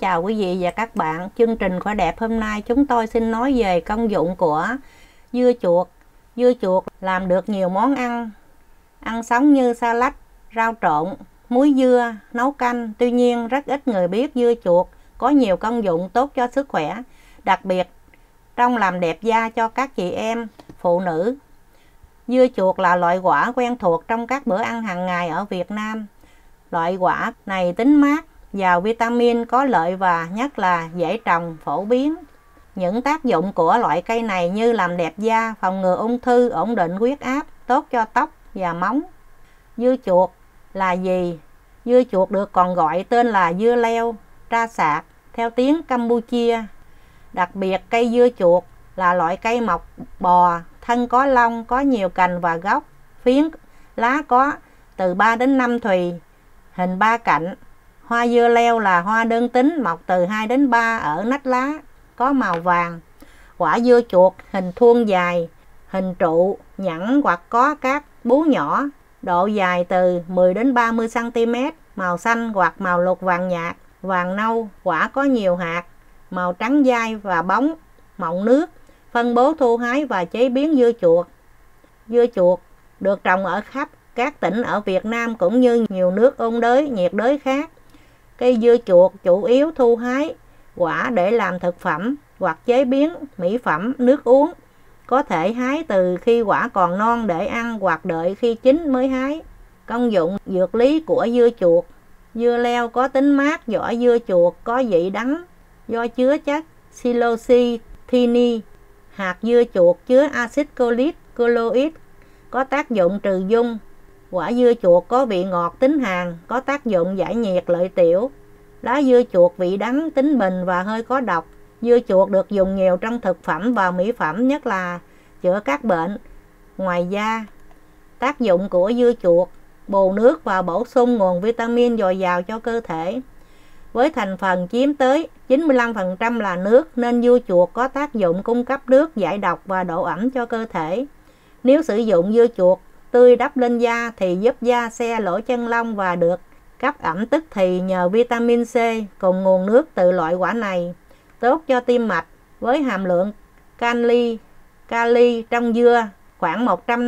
chào quý vị và các bạn. Chương trình Khỏe Đẹp hôm nay chúng tôi xin nói về công dụng của dưa chuột. Dưa chuột làm được nhiều món ăn sống như salad, rau trộn, muối dưa, nấu canh. Tuy nhiên rất ít người biết dưa chuột có nhiều công dụng tốt cho sức khỏe, đặc biệt trong làm đẹp da cho các chị em, phụ nữ. Dưa chuột là loại quả quen thuộc trong các bữa ăn hàng ngày ở Việt Nam. Loại quả này tính mát, giàu vitamin, có lợi và nhất là dễ trồng, phổ biến. Những tác dụng của loại cây này như làm đẹp da, phòng ngừa ung thư, ổn định huyết áp, tốt cho tóc và móng. Dưa chuột là gì? Dưa chuột được còn gọi tên là dưa leo, tra sạc theo tiếng Campuchia. Đặc biệt cây dưa chuột là loại cây mọc bò, thân có lông, có nhiều cành và gốc, phiến lá có từ 3 đến 5 thùy, hình ba cạnh. Hoa dưa leo là hoa đơn tính, mọc từ 2 đến 3 ở nách lá, có màu vàng. Quả dưa chuột hình thuôn dài, hình trụ, nhẵn hoặc có các bú nhỏ, độ dài từ 10 đến 30 cm, màu xanh hoặc màu lục vàng nhạt, vàng nâu. Quả có nhiều hạt, màu trắng dai và bóng, mọng nước. Phân bố, thu hái và chế biến dưa chuột. Dưa chuột được trồng ở khắp các tỉnh ở Việt Nam cũng như nhiều nước ôn đới, nhiệt đới khác. Cây dưa chuột chủ yếu thu hái quả để làm thực phẩm hoặc chế biến mỹ phẩm, nước uống. Có thể hái từ khi quả còn non để ăn hoặc đợi khi chín mới hái. Công dụng dược lý của dưa chuột. Dưa leo có tính mát, vỏ dưa chuột có vị đắng do chứa chất psilocybin. Hạt dưa chuột chứa axit folic, colloid có tác dụng trừ dung. Quả dưa chuột có vị ngọt tính hàn, có tác dụng giải nhiệt lợi tiểu. Lá dưa chuột vị đắng tính bình và hơi có độc. Dưa chuột được dùng nhiều trong thực phẩm và mỹ phẩm, nhất là chữa các bệnh ngoài da. Tác dụng của dưa chuột: bù nước và bổ sung nguồn vitamin dồi dào cho cơ thể. Với thành phần chiếm tới 95% là nước nên dưa chuột có tác dụng cung cấp nước, giải độc và độ ẩm cho cơ thể. Nếu sử dụng dưa chuột tươi đắp lên da thì giúp da xe lỗ chân lông và được cấp ẩm tức thì nhờ vitamin C cùng nguồn nước từ loại quả này. Tốt cho tim mạch với hàm lượng kali trong dưa khoảng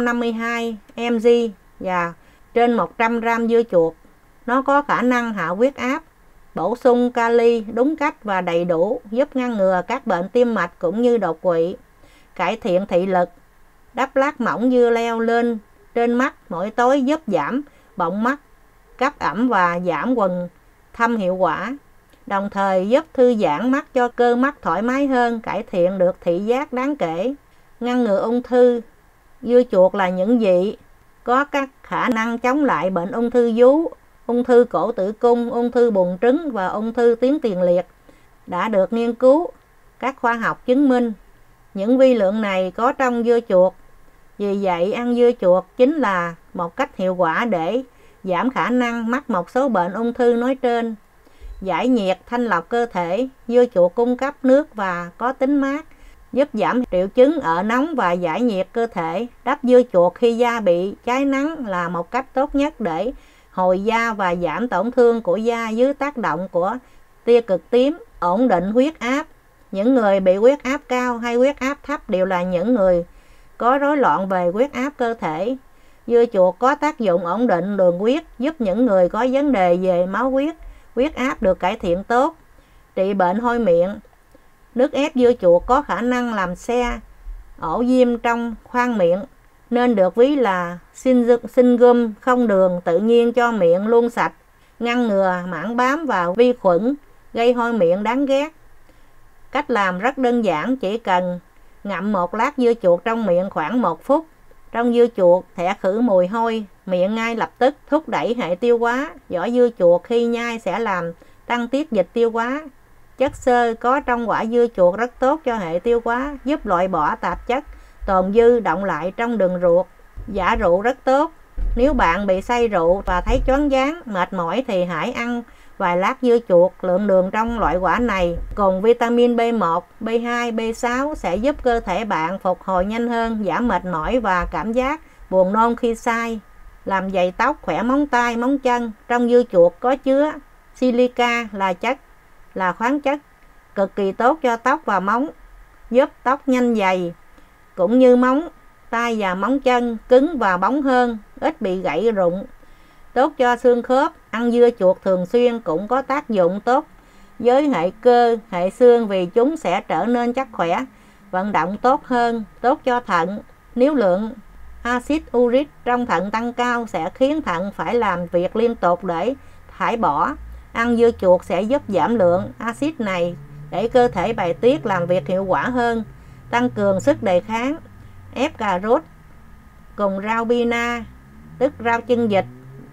152 mg và trên 100 g dưa chuột. Nó có khả năng hạ huyết áp. Bổ sung kali đúng cách và đầy đủ giúp ngăn ngừa các bệnh tim mạch cũng như đột quỵ. Cải thiện thị lực. Đắp lát mỏng dưa leo lên trên mắt mỗi tối giúp giảm bọng mắt, cấp ẩm và giảm quầng thâm hiệu quả. Đồng thời giúp thư giãn mắt cho cơ mắt thoải mái hơn, cải thiện được thị giác đáng kể. Ngăn ngừa ung thư. Dưa chuột là những vị có các khả năng chống lại bệnh ung thư vú, ung thư cổ tử cung, ung thư buồng trứng và ung thư tuyến tiền liệt đã được nghiên cứu, các khoa học chứng minh. Những vi lượng này có trong dưa chuột. Vì vậy, ăn dưa chuột chính là một cách hiệu quả để giảm khả năng mắc một số bệnh ung thư nói trên. Giải nhiệt, thanh lọc cơ thể. Dưa chuột cung cấp nước và có tính mát, giúp giảm triệu chứng ở nóng và giải nhiệt cơ thể. Đắp dưa chuột khi da bị cháy nắng là một cách tốt nhất để hồi da và giảm tổn thương của da dưới tác động của tia cực tím. Ổn định huyết áp. Những người bị huyết áp cao hay huyết áp thấp đều là những người có rối loạn về huyết áp cơ thể. Dưa chuột có tác dụng ổn định đường huyết, giúp những người có vấn đề về máu huyết áp được cải thiện tốt. Trị bệnh hôi miệng. Nước ép dưa chuột có khả năng làm xe ổ viêm trong khoang miệng, nên được ví là sinh gum không đường tự nhiên cho miệng luôn sạch, ngăn ngừa mảng bám vào vi khuẩn gây hôi miệng đáng ghét. Cách làm rất đơn giản, chỉ cần ngậm một lát dưa chuột trong miệng khoảng 1 phút. Trong dưa chuột sẽ khử mùi hôi miệng ngay lập tức, thúc đẩy hệ tiêu hóa. Vỏ dưa chuột khi nhai sẽ làm tăng tiết dịch tiêu hóa. Chất xơ có trong quả dưa chuột rất tốt cho hệ tiêu hóa, giúp loại bỏ tạp chất tồn dư động lại trong đường ruột. Giã rượu rất tốt. Nếu bạn bị say rượu và thấy choáng váng, mệt mỏi thì hãy ăn vài lát dưa chuột. Lượng đường trong loại quả này cùng vitamin B1, B2, B6 sẽ giúp cơ thể bạn phục hồi nhanh hơn, giảm mệt mỏi và cảm giác buồn nôn khi say. Làm dày tóc, khỏe móng tay, móng chân. Trong dưa chuột có chứa silica là chất là khoáng chất cực kỳ tốt cho tóc và móng, giúp tóc nhanh dày, cũng như móng tay và móng chân cứng và bóng hơn, ít bị gãy rụng. Tốt cho xương khớp. Ăn dưa chuột thường xuyên cũng có tác dụng tốt với hệ cơ, hệ xương vì chúng sẽ trở nên chắc khỏe, vận động tốt hơn. Tốt cho thận. Nếu lượng axit uric trong thận tăng cao sẽ khiến thận phải làm việc liên tục để thải bỏ. Ăn dưa chuột sẽ giúp giảm lượng axit này để cơ thể bài tiết làm việc hiệu quả hơn. Tăng cường sức đề kháng. Ép cà rốt cùng rau bina, tức rau chân vịt,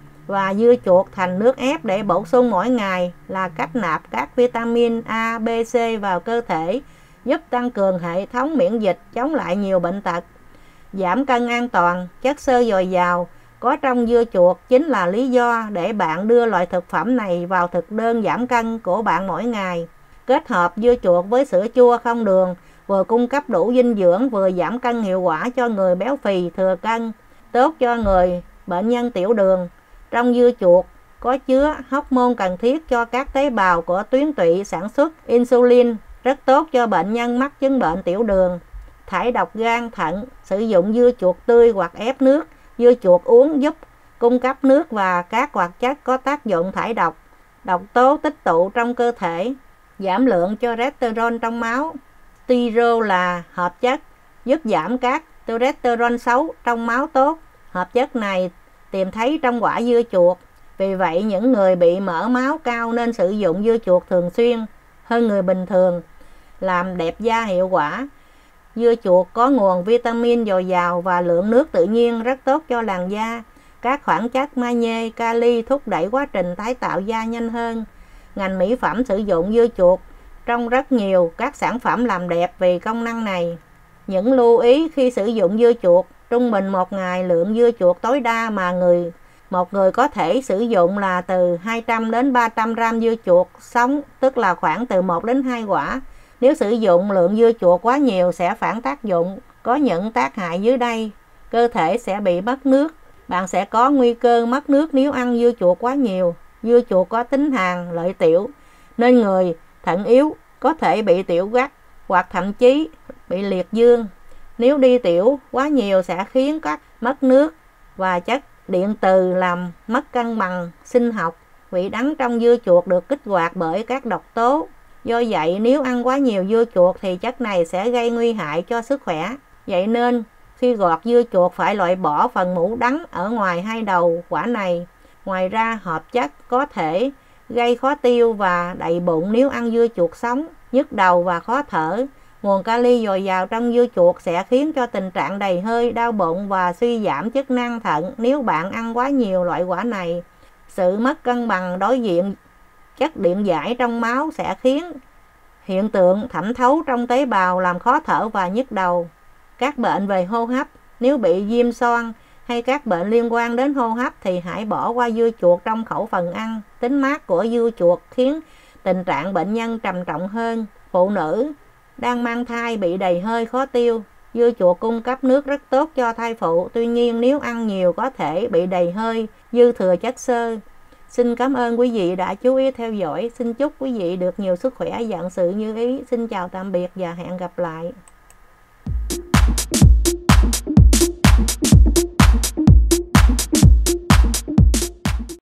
và dưa chuột thành nước ép để bổ sung mỗi ngày là cách nạp các vitamin A, B, C vào cơ thể, giúp tăng cường hệ thống miễn dịch, chống lại nhiều bệnh tật. Giảm cân an toàn. Chất xơ dồi dào có trong dưa chuột chính là lý do để bạn đưa loại thực phẩm này vào thực đơn giảm cân của bạn mỗi ngày. Kết hợp dưa chuột với sữa chua không đường vừa cung cấp đủ dinh dưỡng vừa giảm cân hiệu quả cho người béo phì, thừa cân. Tốt cho người bệnh nhân tiểu đường. Trong dưa chuột có chứa hormone cần thiết cho các tế bào của tuyến tụy sản xuất insulin, rất tốt cho bệnh nhân mắc chứng bệnh tiểu đường. Thải độc gan, thận. Sử dụng dưa chuột tươi hoặc ép nước dưa chuột uống giúp cung cấp nước và các hoạt chất có tác dụng thải độc, độc tố tích tụ trong cơ thể. Giảm lượng cholesterol trong máu. Sterol là hợp chất giúp giảm các cholesterol xấu trong máu tốt. Hợp chất này tìm thấy trong quả dưa chuột. Vì vậy, những người bị mỡ máu cao nên sử dụng dưa chuột thường xuyên hơn người bình thường. Làm đẹp da hiệu quả. Dưa chuột có nguồn vitamin dồi dào và lượng nước tự nhiên rất tốt cho làn da. Các khoáng chất magie, kali thúc đẩy quá trình tái tạo da nhanh hơn. Ngành mỹ phẩm sử dụng dưa chuột trong rất nhiều các sản phẩm làm đẹp vì công năng này. Những lưu ý khi sử dụng dưa chuột. Trung bình một ngày, lượng dưa chuột tối đa mà một người có thể sử dụng là từ 200 đến 300 gram dưa chuột sống, tức là khoảng từ 1 đến 2 quả. Nếu sử dụng lượng dưa chuột quá nhiều sẽ phản tác dụng. Có những tác hại dưới đây. Cơ thể sẽ bị mất nước. Bạn sẽ có nguy cơ mất nước nếu ăn dưa chuột quá nhiều. Dưa chuột có tính hàn, lợi tiểu, nên người thận yếu có thể bị tiểu gắt hoặc thậm chí bị liệt dương. Nếu đi tiểu quá nhiều sẽ khiến các mất nước và chất điện từ làm mất cân bằng sinh học. Vị đắng trong dưa chuột được kích hoạt bởi các độc tố. Do vậy, nếu ăn quá nhiều dưa chuột thì chất này sẽ gây nguy hại cho sức khỏe. Vậy nên, khi gọt dưa chuột phải loại bỏ phần mũ đắng ở ngoài hai đầu quả này. Ngoài ra, hợp chất có thể gây khó tiêu và đầy bụng nếu ăn dưa chuột sống, nhức đầu và khó thở. Nguồn kali dồi dào trong dưa chuột sẽ khiến cho tình trạng đầy hơi, đau bụng và suy giảm chức năng thận nếu bạn ăn quá nhiều loại quả này. Sự mất cân bằng đối diện chất điện giải trong máu sẽ khiến hiện tượng thẩm thấu trong tế bào làm khó thở và nhức đầu. Các bệnh về hô hấp. Nếu bị viêm xoang hay các bệnh liên quan đến hô hấp thì hãy bỏ qua dưa chuột trong khẩu phần ăn. Tính mát của dưa chuột khiến tình trạng bệnh nhân trầm trọng hơn. Phụ nữ đang mang thai bị đầy hơi, khó tiêu. Dưa chuột cung cấp nước rất tốt cho thai phụ. Tuy nhiên, nếu ăn nhiều có thể bị đầy hơi, dư thừa chất xơ. Xin cảm ơn quý vị đã chú ý theo dõi. Xin chúc quý vị được nhiều sức khỏe, vạn sự như ý. Xin chào tạm biệt và hẹn gặp lại.